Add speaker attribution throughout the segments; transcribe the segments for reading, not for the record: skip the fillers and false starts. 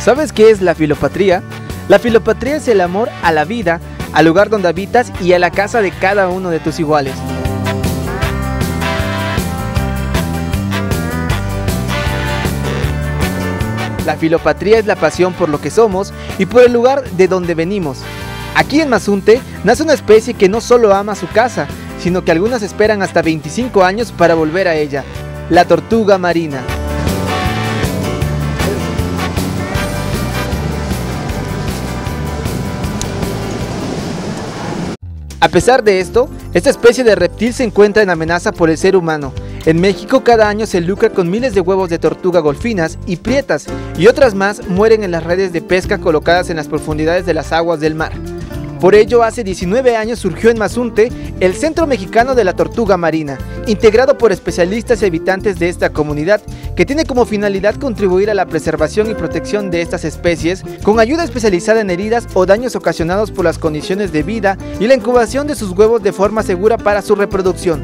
Speaker 1: ¿Sabes qué es la filopatría? La filopatría es el amor a la vida, al lugar donde habitas y a la casa de cada uno de tus iguales. La filopatría es la pasión por lo que somos y por el lugar de donde venimos. Aquí en Mazunte nace una especie que no solo ama su casa, sino que algunas esperan hasta 25 años para volver a ella, la tortuga marina. A pesar de esto, esta especie de reptil se encuentra en amenaza por el ser humano. En México cada año se lucra con miles de huevos de tortuga golfinas y prietas, y otras más mueren en las redes de pesca colocadas en las profundidades de las aguas del mar. Por ello, hace 19 años surgió en Mazunte el Centro Mexicano de la Tortuga Marina, integrado por especialistas y habitantes de esta comunidad, que tiene como finalidad contribuir a la preservación y protección de estas especies, con ayuda especializada en heridas o daños ocasionados por las condiciones de vida y la incubación de sus huevos de forma segura para su reproducción.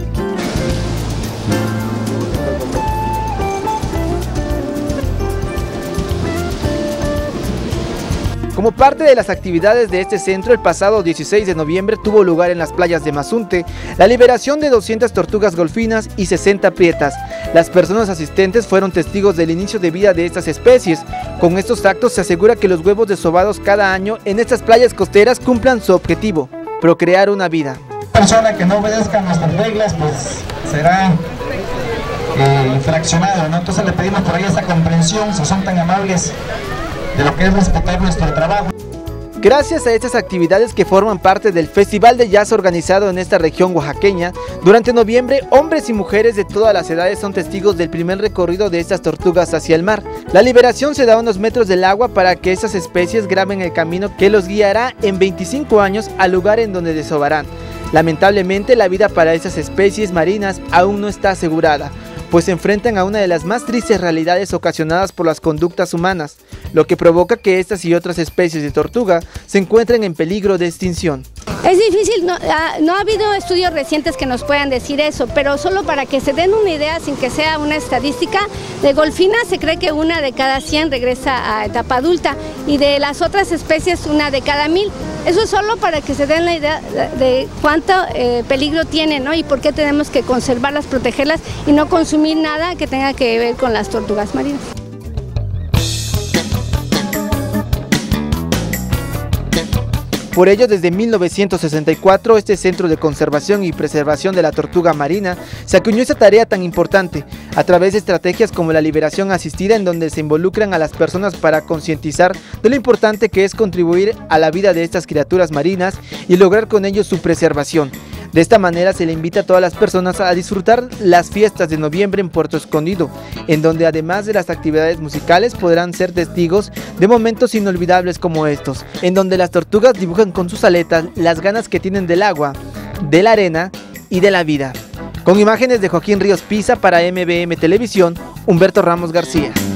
Speaker 1: Como parte de las actividades de este centro, el pasado 16 de noviembre tuvo lugar en las playas de Mazunte la liberación de 200 tortugas golfinas y 60 prietas. Las personas asistentes fueron testigos del inicio de vida de estas especies. Con estos actos se asegura que los huevos desovados cada año en estas playas costeras cumplan su objetivo: procrear una vida.
Speaker 2: Persona que no obedezca nuestras reglas, pues será infraccionado, ¿no? Entonces le pedimos por ahí esa comprensión, si son tan amables, de lo que es respetar nuestro trabajo.
Speaker 1: Gracias a estas actividades que forman parte del Festival de Jazz organizado en esta región oaxaqueña, durante noviembre, hombres y mujeres de todas las edades son testigos del primer recorrido de estas tortugas hacia el mar. La liberación se da a unos metros del agua para que estas especies graben el camino que los guiará en 25 años al lugar en donde desovarán. Lamentablemente, la vida para estas especies marinas aún no está asegurada, pues se enfrentan a una de las más tristes realidades ocasionadas por las conductas humanas, lo que provoca que estas y otras especies de tortuga se encuentren en peligro de extinción.
Speaker 3: Es difícil, no ha habido estudios recientes que nos puedan decir eso, pero solo para que se den una idea, sin que sea una estadística, de golfinas se cree que una de cada 100 regresa a etapa adulta y de las otras especies una de cada 1000. Eso es solo para que se den la idea de cuánto peligro tienen, ¿no? Y por qué tenemos que conservarlas, protegerlas y no consumir nada que tenga que ver con las tortugas marinas.
Speaker 1: Por ello, desde 1964, este Centro de Conservación y Preservación de la Tortuga Marina se acuñó esta tarea tan importante, a través de estrategias como la liberación asistida, en donde se involucran a las personas para concientizar de lo importante que es contribuir a la vida de estas criaturas marinas y lograr con ello su preservación. De esta manera se le invita a todas las personas a disfrutar las fiestas de noviembre en Puerto Escondido, en donde además de las actividades musicales podrán ser testigos de momentos inolvidables como estos, en donde las tortugas dibujan con sus aletas las ganas que tienen del agua, de la arena y de la vida. Con imágenes de Joaquín Ríos Pisa para MBM Televisión, Humberto Ramos García.